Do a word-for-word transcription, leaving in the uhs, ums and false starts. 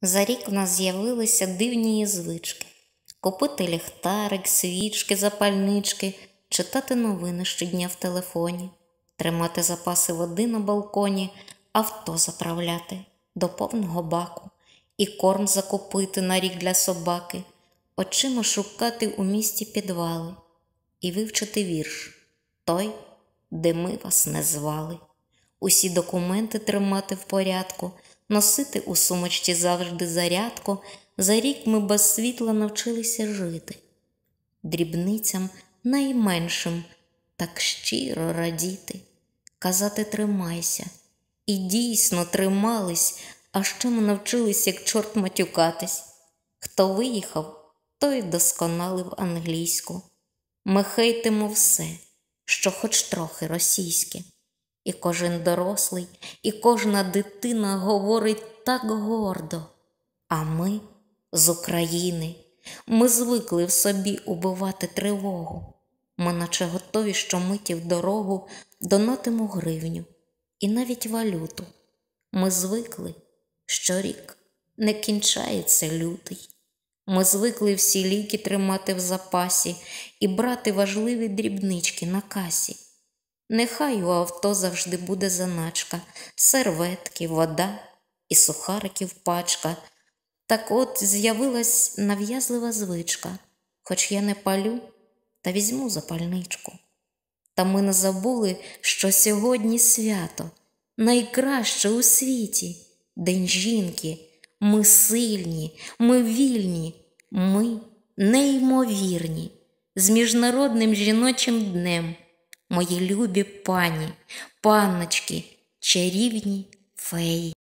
За рік в нас з'явилися дивні звички. Купити ліхтарик, свічки, запальнички, читати новини щодня в телефоні, тримати запаси води на балконі, авто заправляти до повного баку і корм закупити на рік для собаки, очима шукати у місті підвали і вивчити вірш той, де ми вас не звали. Усі документи тримати в порядку, носити у сумочці завжди зарядку. За рік ми без світла навчилися жити. Дрібницям найменшим так щиро радіти. Казати «тримайся». І дійсно тримались, а ще ми навчились, як чорт, матюкатись. Хто виїхав, той досконалив англійську. Ми хейтимо все, що хоч трохи російське. І кожен дорослий, і кожна дитина говорить так гордо. А ми з України, ми звикли в собі убивати тривогу. Ми наче готові щомиті в дорогу донатимо гривню і навіть валюту. Ми звикли, що рік не кінчається лютий. Ми звикли всі ліки тримати в запасі і брати важливі дрібнички на касі. Нехай у авто завжди буде заначка, серветки, вода і сухариків пачка. Так от з'явилась нав'язлива звичка. Хоч я не палю, та візьму запальничку. Та ми не забули, що сьогодні свято, найкраще у світі. День жінки. Ми сильні, ми вільні, ми неймовірні. З Міжнародним жіночим днем, мої любі пані, панночки, чарівні феї.